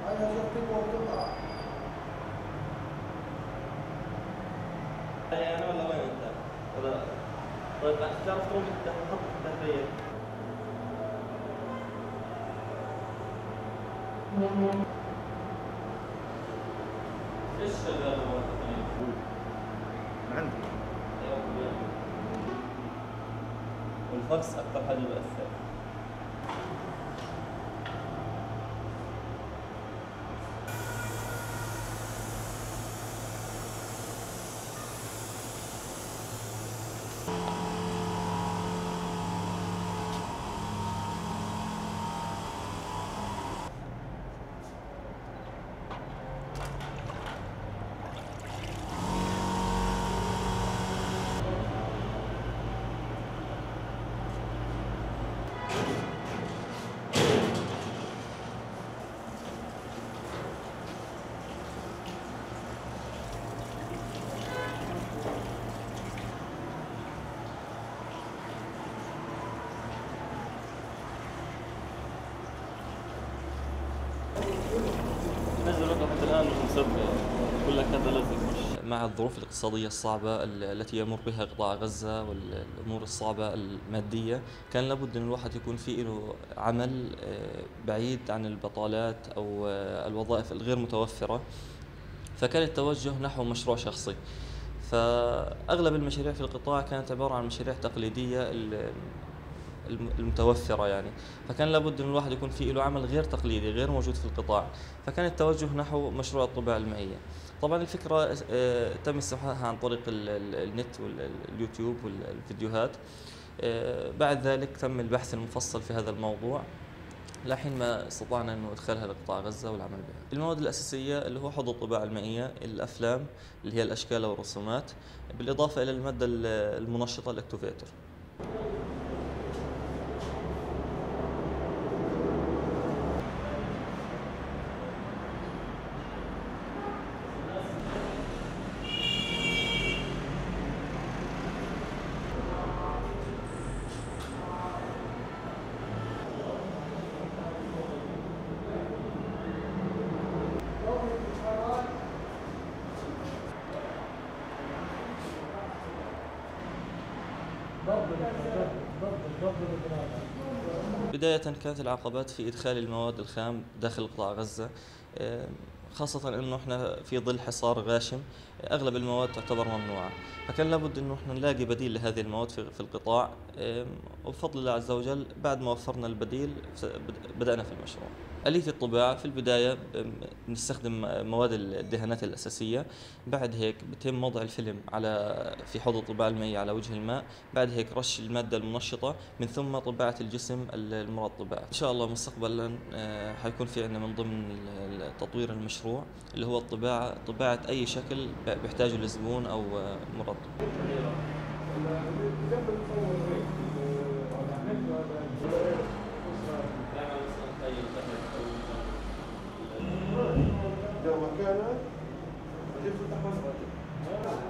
انا ولا وين انت؟ ولا طيب تعرف تروح خط التهريب؟ ايش شغال هو عندك والفرس اكثر حاجه بأثر. نزل رقم حتى الآن مش مسبب يقول لك هذا لازم مش مع الظروف الاقتصادية الصعبة التي يمر بها قطاع غزة والأمور الصعبة المادية، كان لابد أن الواحد يكون في له عمل بعيد عن البطالات أو الوظائف الغير متوفرة، فكان التوجه نحو مشروع شخصي. فأغلب المشاريع في القطاع كانت عبارة عن مشاريع تقليدية المتوفرة يعني، فكان لابد أن الواحد يكون فيه له عمل غير تقليدي غير موجود في القطاع، فكان التوجه نحو مشروع الطباعة المائية. طبعا الفكرة تم استوحائها عن طريق النت واليوتيوب والفيديوهات. بعد ذلك تم البحث المفصل في هذا الموضوع لحين ما استطعنا أنه إدخالها لقطاع غزة والعمل بها. المواد الأساسية اللي هو حوض الطباعة المائية، الأفلام اللي هي الأشكال والرسومات، بالإضافة إلى المادة المنشطة الأكتوفيتر. بداية كانت العقبات في إدخال المواد الخام داخل قطاع غزة، خاصة أنه إحنا في ظل حصار غاشم، أغلب المواد تعتبر ممنوعة، فكان لابد أنه إحنا نلاقي بديل لهذه المواد في القطاع. وبفضل الله عز وجل بعد ما وفرنا البديل بدأنا في المشروع. آلية الطباعة في البداية نستخدم مواد الدهانات الأساسية، بعد هيك بتم وضع الفيلم في حوض الطباعة المائية على وجه الماء، بعد هيك رش المادة المنشطة، من ثم طباعة الجسم المراد طباعة. إن شاء الله مستقبلا حيكون في عندنا من ضمن تطوير المشروع اللي هو طباعة أي شكل بيحتاجه الزبون أو مراد. لو مكانه بجيب فتح مصر.